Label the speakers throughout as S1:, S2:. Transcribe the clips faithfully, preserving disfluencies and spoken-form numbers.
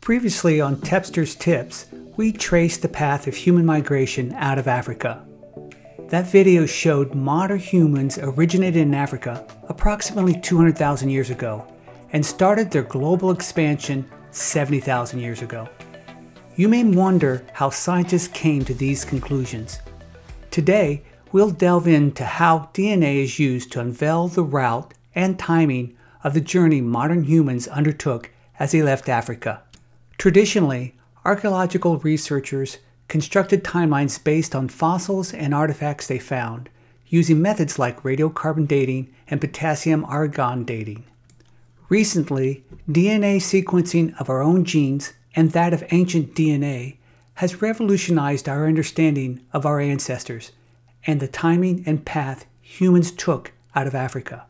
S1: Previously on Tepster's Tips, we traced the path of human migration out of Africa. That video showed modern humans originated in Africa approximately two hundred thousand years ago and started their global expansion seventy thousand years ago. You may wonder how scientists came to these conclusions. Today, we'll delve into how D N A is used to unveil the route and timing of the journey modern humans undertook as they left Africa. Traditionally, archaeological researchers constructed timelines based on fossils and artifacts they found, using methods like radiocarbon dating and potassium-argon dating. Recently, D N A sequencing of our own genes and that of ancient D N A has revolutionized our understanding of our ancestors and the timing and path humans took out of Africa.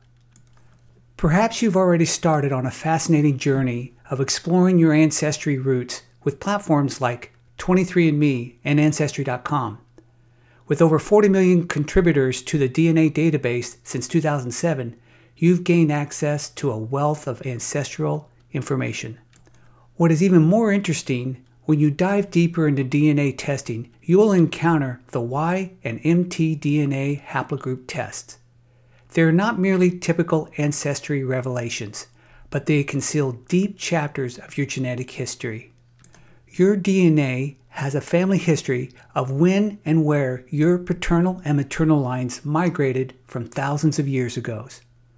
S1: Perhaps you've already started on a fascinating journey of exploring your ancestry roots with platforms like twenty-three and me and Ancestry dot com. With over forty million contributors to the D N A database since two thousand seven, you've gained access to a wealth of ancestral information. What is even more interesting, when you dive deeper into D N A testing, you will encounter the Y and mtDNA haplogroup tests. They are not merely typical ancestry revelations, but they conceal deep chapters of your genetic history. Your D N A has a family history of when and where your paternal and maternal lines migrated from thousands of years ago.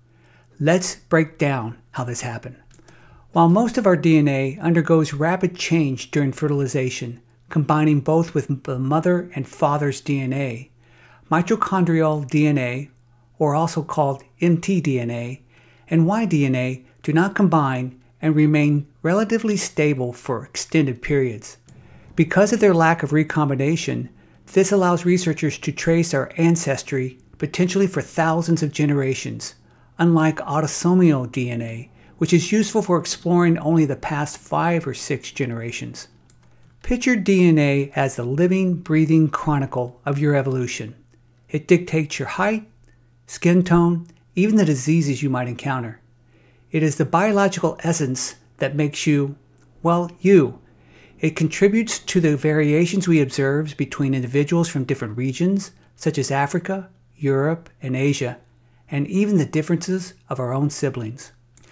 S1: Let's break down how this happened. While most of our D N A undergoes rapid change during fertilization, combining both with the mother and father's D N A, mitochondrial D N A, or also called mtDNA, and Y D N A do not combine and remain relatively stable for extended periods. Because of their lack of recombination, this allows researchers to trace our ancestry potentially for thousands of generations, unlike autosomal D N A, which is useful for exploring only the past five or six generations. Picture D N A as the living, breathing chronicle of your evolution. It dictates your height, skin tone, even the diseases you might encounter. It is the biological essence that makes you, well, you. It contributes to the variations we observe between individuals from different regions, such as Africa, Europe, and Asia, and even the differences of our own siblings.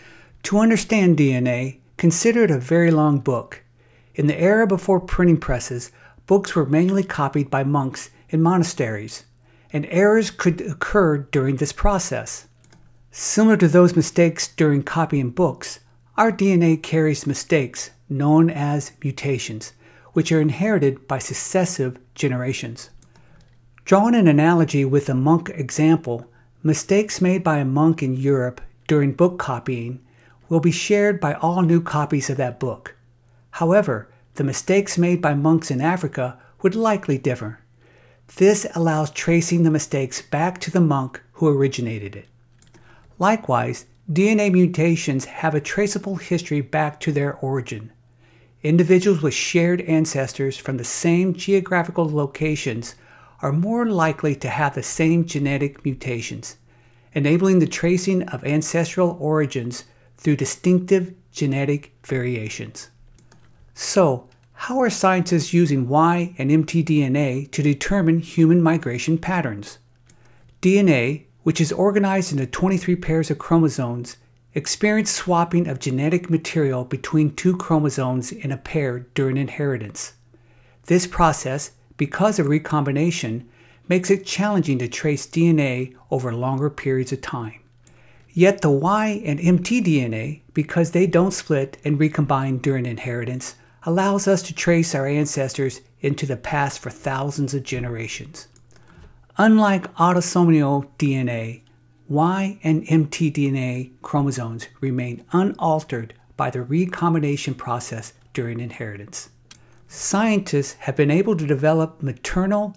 S1: To understand D N A, consider it a very long book. In the era before printing presses, books were manually copied by monks in monasteries, and errors could occur during this process. Similar to those mistakes during copying books, our D N A carries mistakes known as mutations, which are inherited by successive generations. Drawing an analogy with the monk example, mistakes made by a monk in Europe during book copying will be shared by all new copies of that book. However, the mistakes made by monks in Africa would likely differ. This allows tracing the mistakes back to the monk who originated it. Likewise, D N A mutations have a traceable history back to their origin. Individuals with shared ancestors from the same geographical locations are more likely to have the same genetic mutations, enabling the tracing of ancestral origins through distinctive genetic variations. So, how are scientists using Y and mtDNA to determine human migration patterns? D N A, which is organized into twenty-three pairs of chromosomes, experience swapping of genetic material between two chromosomes in a pair during inheritance. This process, because of recombination, makes it challenging to trace D N A over longer periods of time. Yet the Y and mtDNA, because they don't split and recombine during inheritance, allows us to trace our ancestors into the past for thousands of generations. Unlike autosomal D N A, Y and mtDNA chromosomes remain unaltered by the recombination process during inheritance. Scientists have been able to develop maternal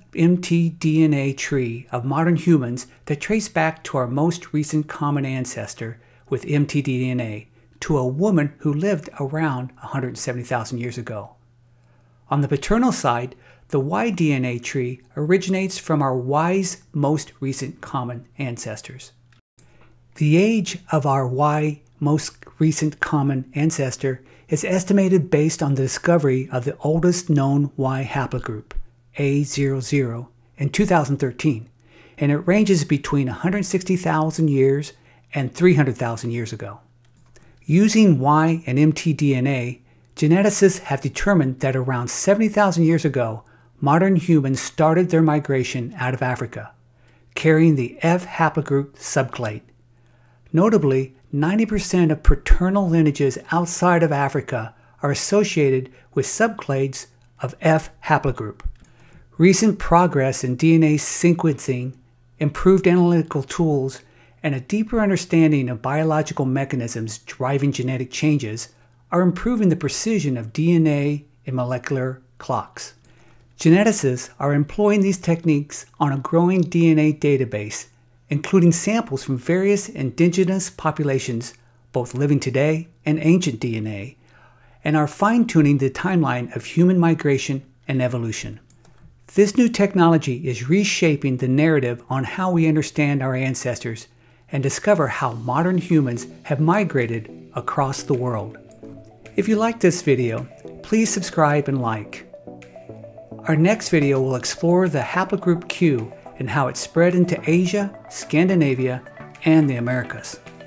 S1: mtDNA tree of modern humans that trace back to our most recent common ancestor with mtDNA to a woman who lived around one hundred seventy thousand years ago. On the paternal side, the Y D N A tree originates from our Y's most recent common ancestors. The age of our Y most recent common ancestor is estimated based on the discovery of the oldest known Y haplogroup, A zero zero, in two thousand thirteen, and it ranges between one hundred sixty thousand years and three hundred thousand years ago. Using Y and mtDNA, geneticists have determined that around seventy thousand years ago, modern humans started their migration out of Africa, carrying the F haplogroup subclade. Notably, ninety percent of paternal lineages outside of Africa are associated with subclades of F haplogroup. Recent progress in D N A sequencing, improved analytical tools, and a deeper understanding of biological mechanisms driving genetic changes are improving the precision of D N A in molecular clocks. Geneticists are employing these techniques on a growing D N A database, including samples from various indigenous populations, both living today and ancient D N A, and are fine-tuning the timeline of human migration and evolution. This new technology is reshaping the narrative on how we understand our ancestors and discover how modern humans have migrated across the world. If you like this video, please subscribe and like. Our next video will explore the haplogroup Q and how it spread into Asia, Scandinavia, and the Americas.